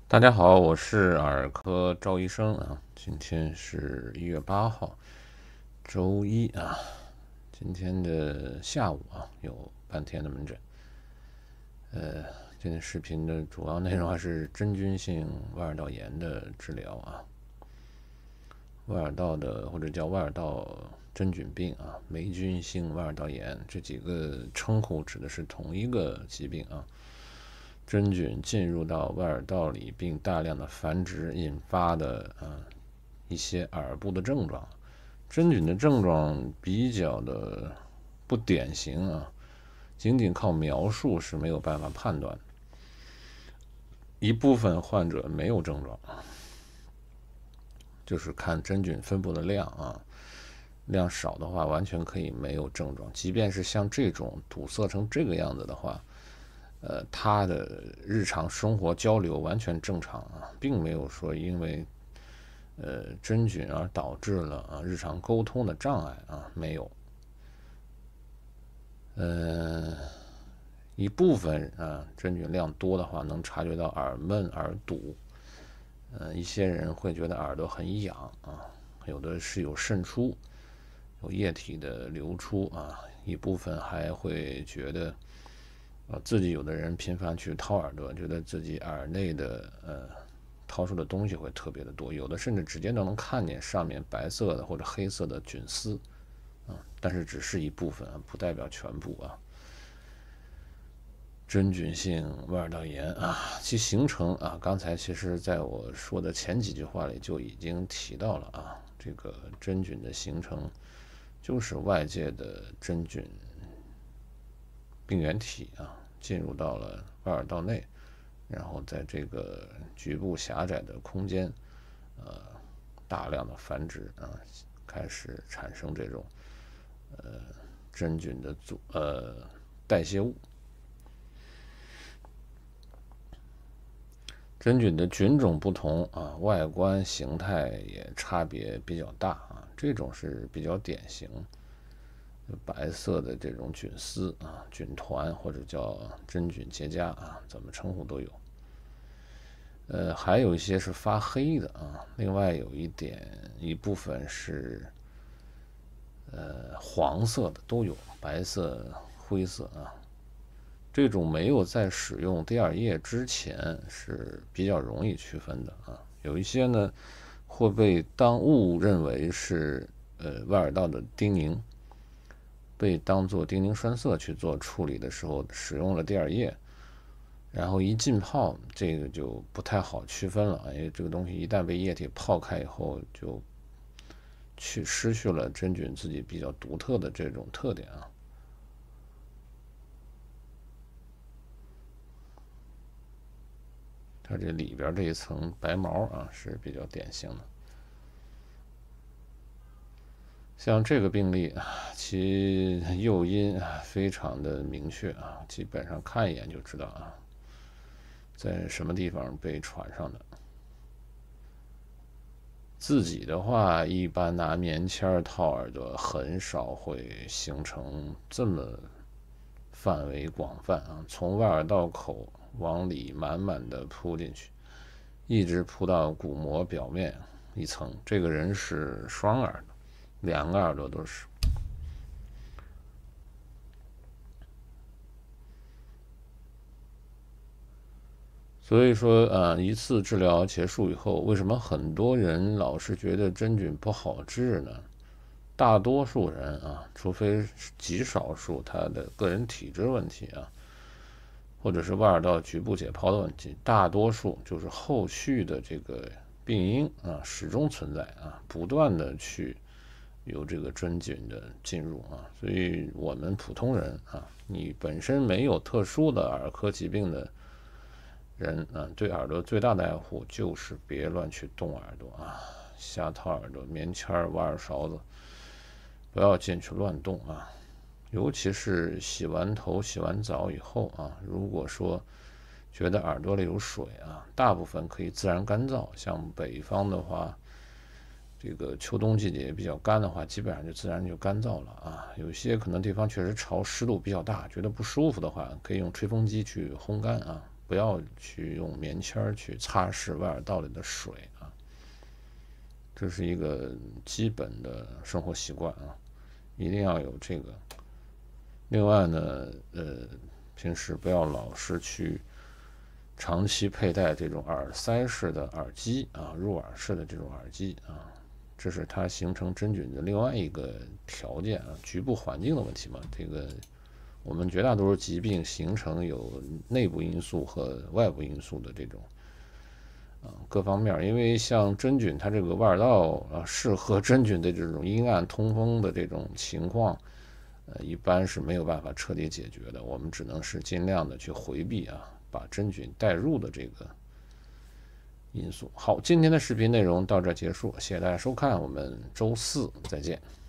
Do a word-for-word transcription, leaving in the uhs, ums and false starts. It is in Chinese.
大家好，我是耳科赵医生啊。今天是一月八号，周一啊。今天的下午啊，有半天的门诊。呃，今天视频的主要内容还是真菌性外耳道炎的治疗啊。外耳道的或者叫外耳道真菌病啊，霉菌性外耳道炎这几个称呼指的是同一个疾病啊。真菌进入到外耳道里，并大量的繁殖引发的啊一些耳部的症状。真菌的症状比较的不典型啊，仅仅靠描述是没有办法判断的。一部分患者没有症状，就是看真菌分布的量啊，量少的话完全可以没有症状。即便是像这种堵塞成这个样子的话，呃，他的日常生活交流完全正常啊，并没有说因为呃真菌而导致了啊日常沟通的障碍啊，没有。呃，一部分啊真菌量多的话，能察觉到耳闷、耳堵。呃，一些人会觉得耳朵很痒啊，有的是有渗出，有液体的流出啊，一部分还会觉得。啊，自己有的人频繁去掏耳朵，觉得自己耳内的呃掏出的东西会特别的多，有的甚至直接都能看见上面白色的或者黑色的菌丝啊，但是只是一部分啊，不代表全部啊。真菌性外耳道炎啊，其形成啊，刚才其实在我说的前几句话里就已经提到了啊，这个真菌的形成就是外界的真菌病原体啊进入到了外耳道内，然后在这个局部狭窄的空间，呃，大量的繁殖啊，开始产生这种呃真菌的组呃代谢物。真菌的菌种不同啊，外观形态也差别比较大啊，这种是比较典型。白色的这种菌丝啊、菌团或者叫真菌结痂啊，怎么称呼都有。呃，还有一些是发黑的啊，另外有一点一部分是呃黄色的都有，白色、灰色啊。这种没有在使用第二液之前是比较容易区分的啊。有一些呢会被当误认为是呃外耳道的丁宁，被当做丁宁栓塞去做处理的时候使用了第二液，然后一浸泡，这个就不太好区分了，因为这个东西一旦被液体泡开以后，就去失去了真菌自己比较独特的这种特点啊。它这里边这一层白毛啊是比较典型的。像这个病例啊，其诱因啊非常的明确啊，基本上看一眼就知道啊，在什么地方被传上的。自己的话，一般拿棉签套耳朵，很少会形成这么范围广泛啊，从外耳道口往里满满的扑进去，一直扑到鼓膜表面一层。这个人是双耳的，两个耳朵都是。所以说，呃，一次治疗结束以后，为什么很多人老是觉得真菌不好治呢？大多数人啊，除非极少数他的个人体质问题啊，或者是外耳道局部解剖的问题，大多数就是后续的这个病因啊始终存在啊，不断的去有这个真菌的进入啊，所以我们普通人啊，你本身没有特殊的耳科疾病的人啊，对耳朵最大的爱护就是别乱去动耳朵啊，瞎掏耳朵、棉签、挖耳勺子，不要进去乱动啊。尤其是洗完头、洗完澡以后啊，如果说觉得耳朵里有水啊，大部分可以自然干燥。像北方的话，这个秋冬季节比较干的话，基本上就自然就干燥了啊。有些可能地方确实潮，湿度比较大，觉得不舒服的话，可以用吹风机去烘干啊， 不要去用棉签去擦拭外耳道里的水啊，这是一个基本的生活习惯啊，一定要有这个。另外呢，呃，平时不要老是去长期佩戴这种耳塞式的耳机啊，入耳式的这种耳机啊，这是它形成真菌的另外一个条件啊，局部环境的问题嘛。这个我们绝大多数疾病形成有内部因素和外部因素的这种啊各方面，因为像真菌它这个外耳道啊，适合真菌的这种阴暗通风的这种情况，呃，一般是没有办法彻底解决的，我们只能是尽量的去回避啊，把真菌带入的这个因素。好，今天的视频内容到这结束，谢谢大家收看，我们周四再见。